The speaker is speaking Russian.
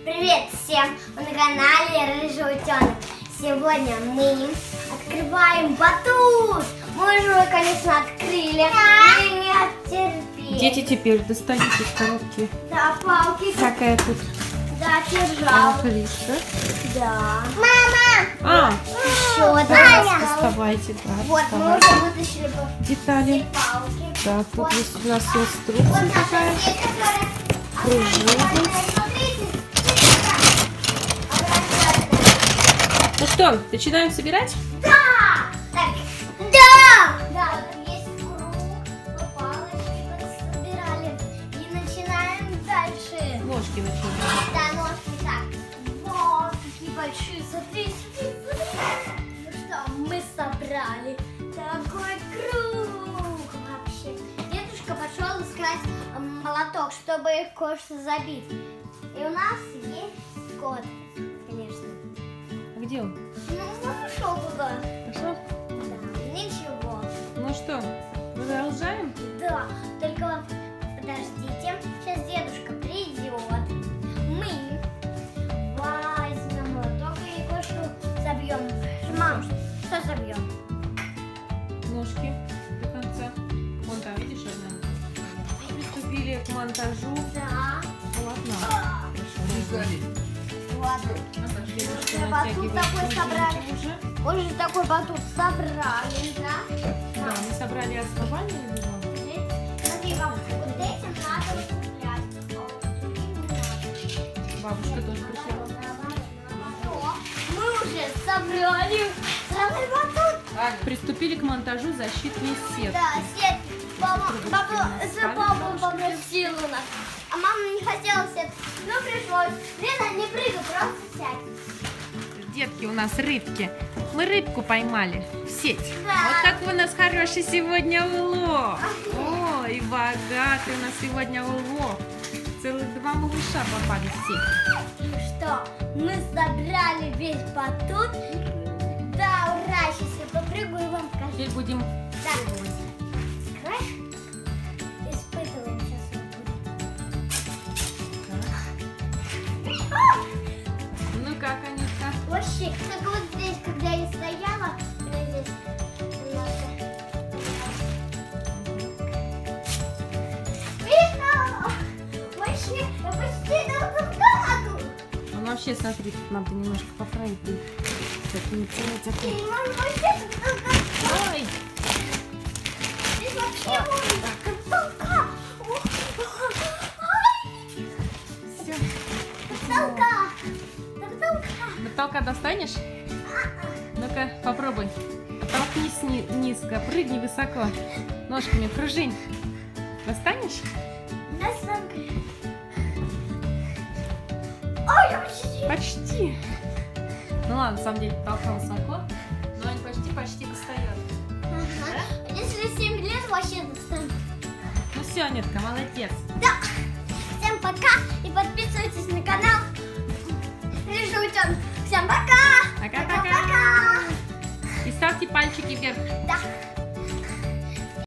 Привет всем! Вы на канале Рыжий Утенок. Сегодня мы открываем батут. Мы уже, конечно, открыли. Мы не оттерпели. Дети, теперь достанете из коробки. Да, палки. Какая тут? Да, держал. Риса. Да. Мама! Еще да, доставайте, да. Вот, мы уже вытащили детали. Палки. Так, тут вот. есть у нас инструкция Вот такая. Пружина. Ну что, начинаем собирать? Да! Так, да! Да, вот есть круг, мы палочки вот собирали. И начинаем дальше. Ножки начинаем. Да, ножки так. Вот, такие большие. Смотри, смотри, смотри. Ну что, мы собрали такой круг вообще. Дедушка пошел искать молоток, чтобы кое-что забить. И у нас есть кот, конечно. Где он? Ну, он ушел туда. Пошел? Да, ничего. Ну что, продолжаем? Да, только подождите. Сейчас дедушка придет. Мы возьмем молоток и кое-что забьем. Мам, что забьем? Ножки до конца. Вон там, видишь, одна? Приступили к монтажу Да. полотна. Ладно. Девушка Мы батут натягивает такой уже. собрали. Мы же такой батут собрали, да? Да, мы собрали основание его. Смотри, бабушка, вот этим надо укреплять, а вот другим не надо. Бабушка тоже пришла. Мы уже собрали батут. Приступили к монтажу защитной сетки. Да, сетки. Папа попросил у нас. А мама не хотела сетки. Ну пришлось. Лена, не прыгай, просто сядь. Детки у нас рыбки. Мы рыбку поймали в сеть. Да. Вот такой у нас хороший сегодня улов. О, и богатый у нас сегодня улов. Целых 2 малыша попали в сеть. Ну что, мы собрали весь батут. Да, ура, сейчас я попрыгаю и вам покажу. Теперь будем пробовать. Открывай. Испытываем сейчас. Ну как, Анютка? Вообще, только вот здесь, когда я стояла, здесь немножко. Видно? Вообще, я почти до комнату. Ну вообще, смотри, тут надо немножко поправить. Так, не тянуть И опять. мама вообще тут Ой! здесь вообще потолка. Все. Потолка. До потолка. До потолка достанешь? Ну-ка, попробуй. Оттолкнись низко, прыгни высоко. Ножками пружинь. Достанешь? Ой, вообще. Почти. Ну ладно, на самом деле потолка высоко, но он почти достает. Ага. Если 7 лет, вообще достану. Ну все, Анютка, молодец. Да. Всем пока и подписывайтесь на канал Рыжий Утенок. Всем пока. Пока-пока. И ставьте пальчики вверх. Да.